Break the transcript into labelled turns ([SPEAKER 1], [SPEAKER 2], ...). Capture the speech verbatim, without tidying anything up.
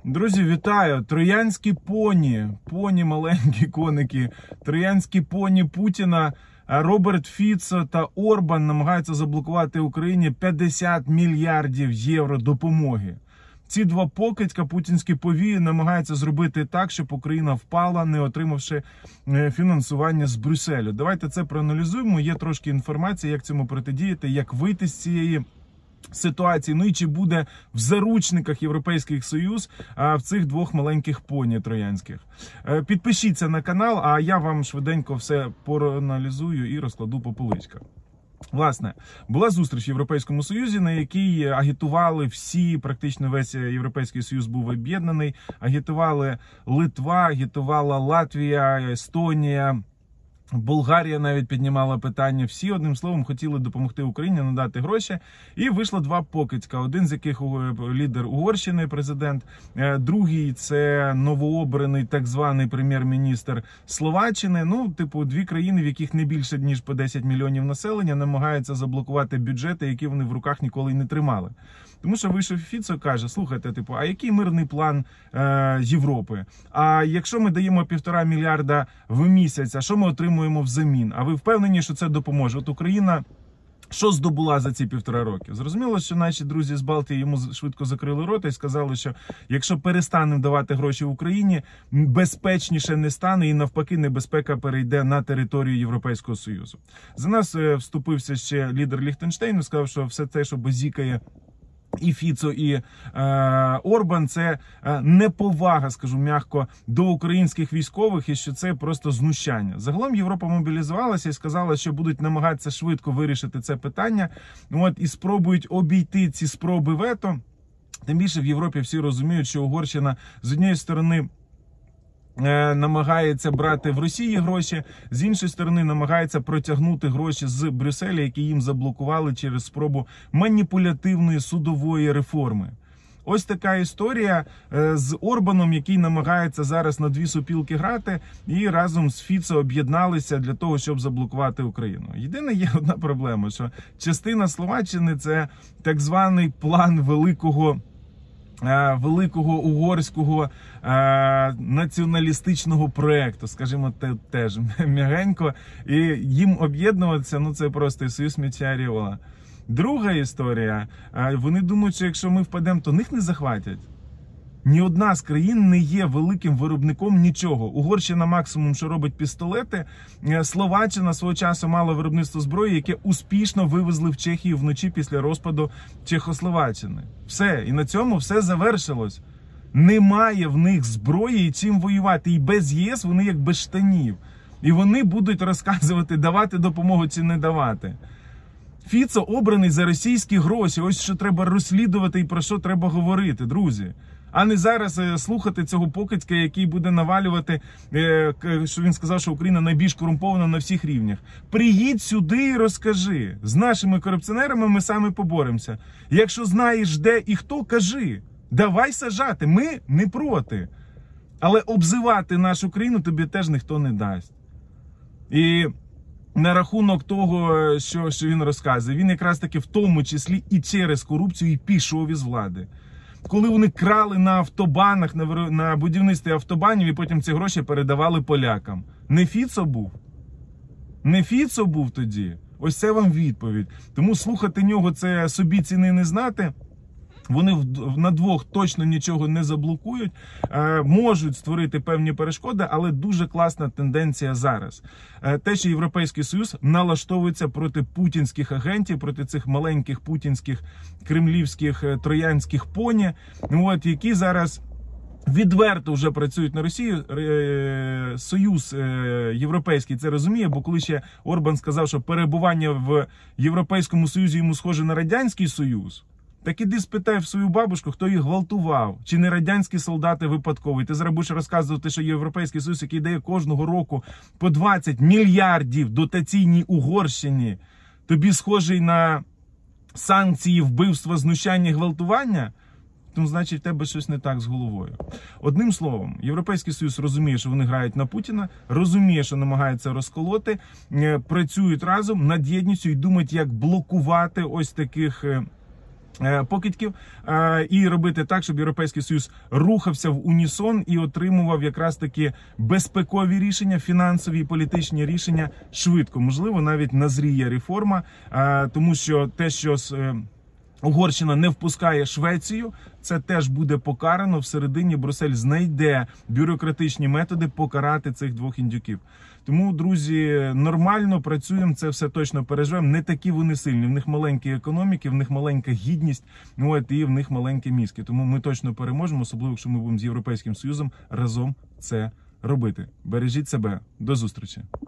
[SPEAKER 1] Друзі, вітаю! Троянські поні, поні маленькі коники, троянські поні Путіна, Роберт Фіцо та Орбан намагаються заблокувати Україні п'ятдесят мільярдів євро допомоги. Ці два покидька путінські повії намагаються зробити так, щоб Україна впала, не отримавши фінансування з Брюсселю. Давайте це проаналізуємо. Є трошки інформації, як цьому протидіяти, як вийти з цієї ситуації. Ну і чи буде в заручниках Європейський Союз а, в цих двох маленьких поні троянських. Е, підпишіться на канал, а я вам швиденько все проаналізую і розкладу по поличках. Власне, була зустріч в Європейському Союзі, на якій агітували всі, практично весь Європейський Союз був об'єднаний. Агітували Литва, агітувала Латвія, Естонія, Болгарія навіть піднімала питання. Всі, одним словом, хотіли допомогти Україні, надати гроші. І вийшло два покидька. Один з яких лідер Угорщини, президент. Другий – це новообраний так званий прем'єр-міністр Словаччини. Ну, типу, дві країни, в яких не більше, ніж по десять мільйонів населення, намагаються заблокувати бюджети, які вони в руках ніколи й не тримали. Тому що вийшов Фіцо, каже, слухайте, типу, а який мирний план е, Європи? А якщо ми даємо півтора мільярда в місяць, а що ми отримуємо взамін? А ви впевнені, що це допоможе? От Україна що здобула за ці півтора роки? Зрозуміло, що наші друзі з Балтії йому швидко закрили рота і сказали, що якщо перестанемо давати гроші Україні, безпечніше не стане і навпаки небезпека перейде на територію Європейського Союзу. За нас вступився ще лідер Ліхтенштейну, сказав, що все те, що базікає і Фіцо, і е, Орбан, це е, неповага, скажу м'яко, до українських військових, і що це просто знущання. Загалом Європа мобілізувалася і сказала, що будуть намагатися швидко вирішити це питання, от, і спробують обійти ці спроби вето. Тим більше в Європі всі розуміють, що Угорщина з однієї сторони намагається брати в Росії гроші, з іншої сторони намагається протягнути гроші з Брюсселя, які їм заблокували через спробу маніпулятивної судової реформи. Ось така історія з Орбаном, який намагається зараз на дві сопілки грати, і разом з Фіцо об'єдналися для того, щоб заблокувати Україну. Єдине, є одна проблема, що частина Словаччини – це так званий план великого великого угорського е, націоналістичного проєкту, скажімо, те, теж м'ягенько, і їм об'єднуватися, ну це просто Союз М'яча Аріола. Друга історія, е, вони думають, що якщо ми впадемо, то них не захватять. Ні одна з країн не є великим виробником нічого. Угорщина максимум, що робить пістолети. Словаччина свого часу мала виробництво зброї, яке успішно вивезли в Чехію вночі після розпаду Чехословаччини. Все. І на цьому все завершилось. Немає в них зброї і чим воювати. І без ЄС вони як без штанів. І вони будуть розказувати, давати допомогу чи не давати. Фіцо обраний за російські гроші. Ось що треба розслідувати і про що треба говорити, друзі. А не зараз слухати цього покидька, який буде навалювати, що він сказав, що Україна найбільш корумпована на всіх рівнях. Приїдь сюди і розкажи. З нашими корупціонерами ми саме поборемося. Якщо знаєш, де і хто, кажи. Давай сажати, ми не проти. Але обзивати нашу країну тобі теж ніхто не дасть. І на рахунок того, що, що він розказує, він якраз таки в тому числі і через корупцію і пішов із влади. Коли вони крали на автобанах, на, на будівництві автобанів і потім ці гроші передавали полякам. Не Фіцо був? Не Фіцо був тоді? Ось це вам відповідь. Тому слухати нього – це собі ціни не знати. Вони на двох точно нічого не заблокують, е, можуть створити певні перешкоди, але дуже класна тенденція зараз. Е, те, що Європейський Союз налаштовується проти путінських агентів, проти цих маленьких путінських, кремлівських, е, троянських поні, от, які зараз відверто вже працюють на Росію. Союз Європейський це розуміє, бо коли ще Орбан сказав, що перебування в Європейському Союзі йому схоже на Радянський Союз, так іди спитай в свою бабушку, хто їх гвалтував. Чи не радянські солдати випадкові. Ти зараз будеш розказувати, що Європейський Союз, який дає кожного року по двадцять мільярдів дотаційній Угорщині, тобі схожий на санкції, вбивства, знущання, гвалтування? Тому, значить, в тебе щось не так з головою. Одним словом, Європейський Союз розуміє, що вони грають на Путіна, розуміє, що намагаються розколоти, працюють разом над єдністю і думають, як блокувати ось таких покидьків і робити так, щоб Європейський Союз рухався в унісон і отримував якраз таки безпекові рішення, фінансові і політичні рішення швидко. Можливо, навіть назріє реформа, тому що те, що Угорщина не впускає Швецію, це теж буде покарано. Всередині Брюссель знайде бюрократичні методи покарати цих двох індюків. Тому, друзі, нормально працюємо, це все точно переживемо. Не такі вони сильні, в них маленькі економіки, в них маленька гідність, ну от і в них маленькі мізки. Тому ми точно переможемо, особливо, якщо ми будемо з Європейським Союзом разом це робити. Бережіть себе. До зустрічі.